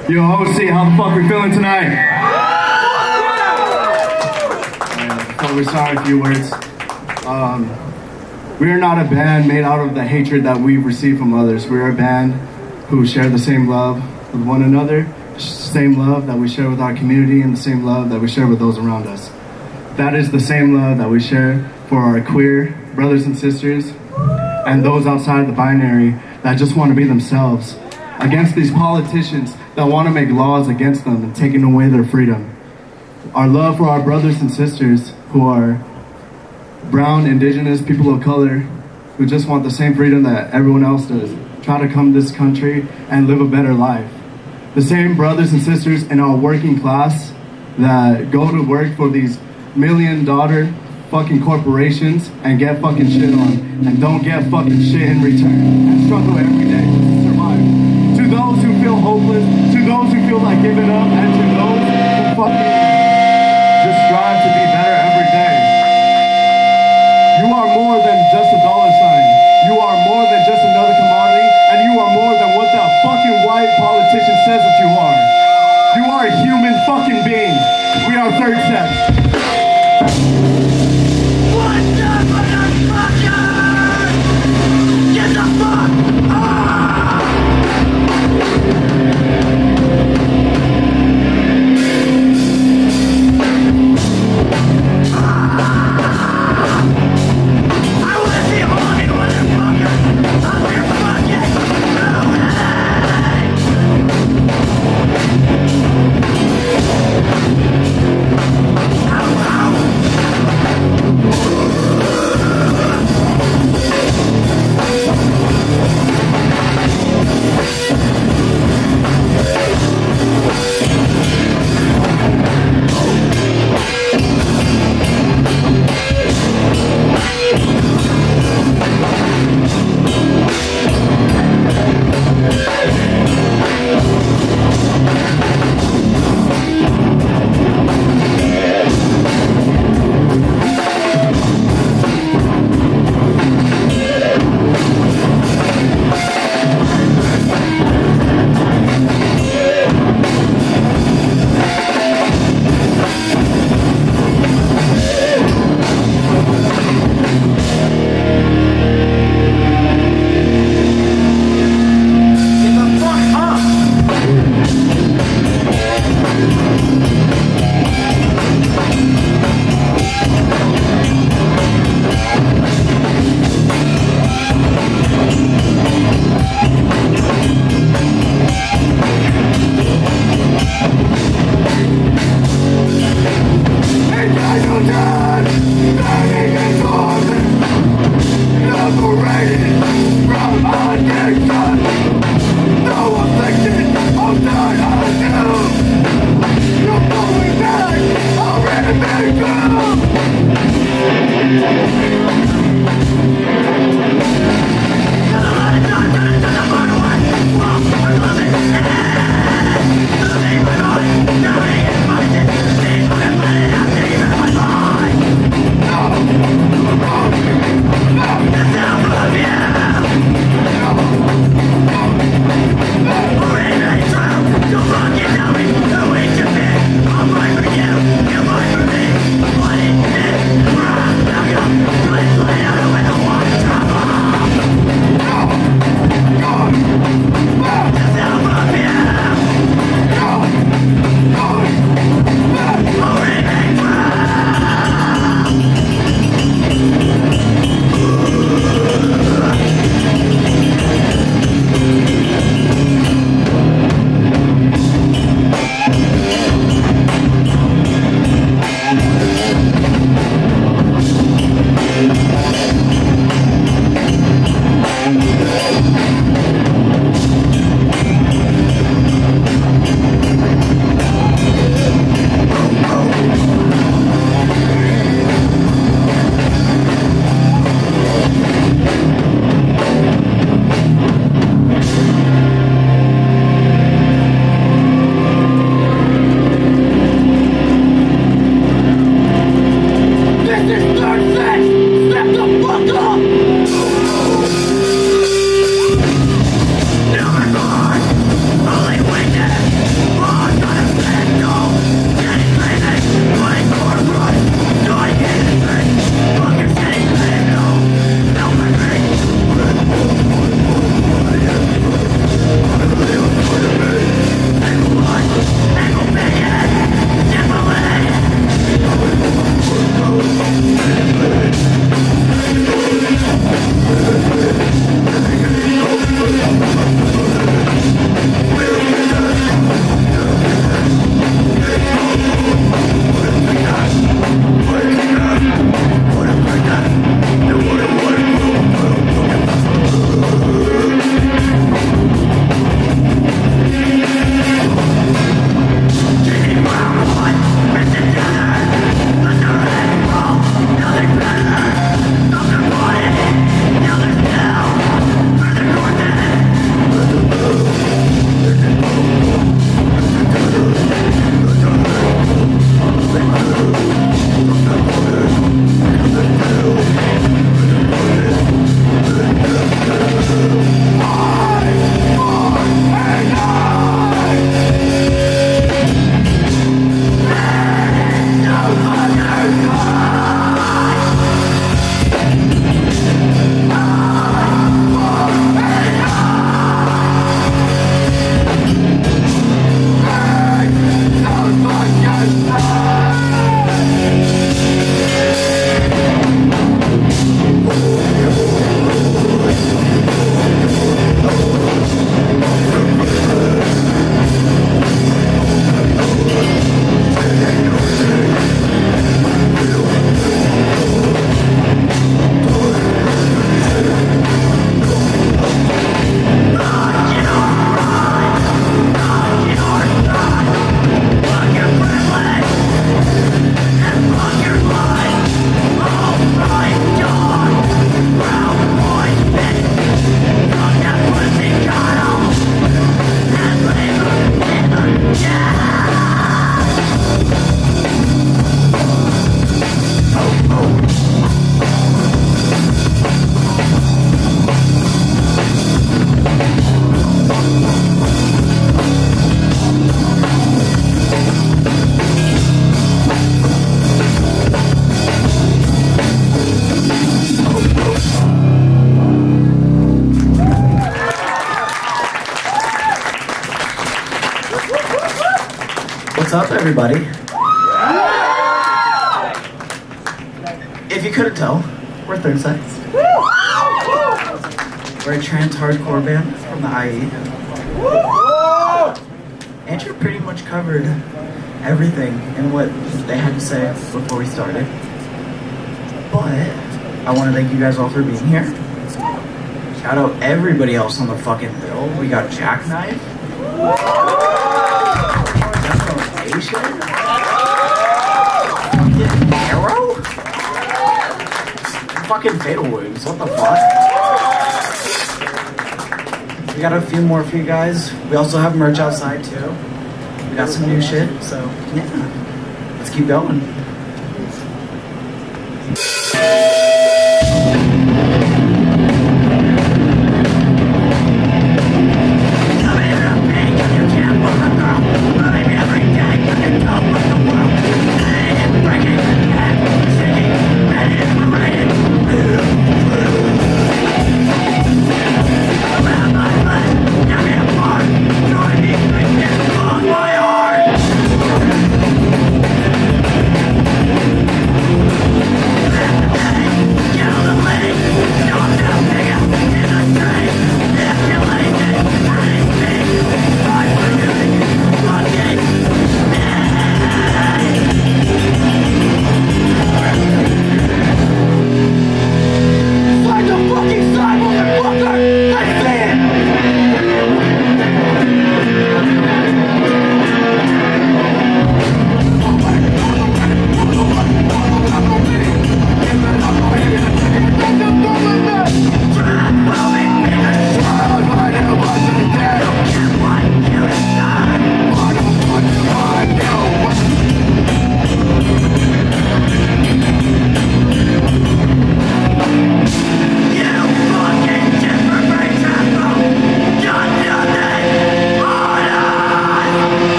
Yo, OC, how the fuck we feeling tonight? Before we start, a few words. We are not a band made out of the hatred that we've received from others. We are a band who share the same love with one another, same love that we share with our community, and the same love that we share with those around us. That is the same love that we share for our queer brothers and sisters and those outside the binary that just want to be themselves, against these politicians that want to make laws against them and taking away their freedom. Our love for our brothers and sisters who are brown, indigenous, people of color, who just want the same freedom that everyone else does, try to come to this country and live a better life. The same brothers and sisters in our working class that go to work for these $1,000,000 fucking corporations and get fucking shit on and don't get fucking shit in return and struggle every day to survive. To those who feel hopeless, to those who feel like giving up, and to those who fucking just strive to be better every day. You are more than just a dollar sign. You are more than just another commodity, and you are more than what that fucking white politician says that you are. You are a human fucking being. We are third sex. What's up, motherfucker? Get the fuck up! I wanna see all you motherfuckers up your fucking booty! Ow, ow! What's up, everybody? If you couldn't tell, we're Third Sex. We're a trans hardcore band from the IE. Andrew pretty much covered everything in what they had to say before we started. But I want to thank you guys all for being here. Shout out everybody else on the fucking bill. We got Jackknife. Nation. Fucking Arrow. Fucking Fatal Wounds. What the fuck? We got a few more for you guys. We also have merch outside too. We got some new shit, so yeah. Let's keep going.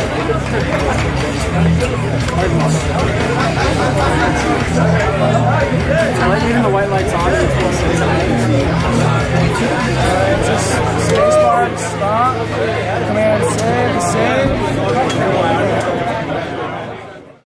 I like leaving the white lights on.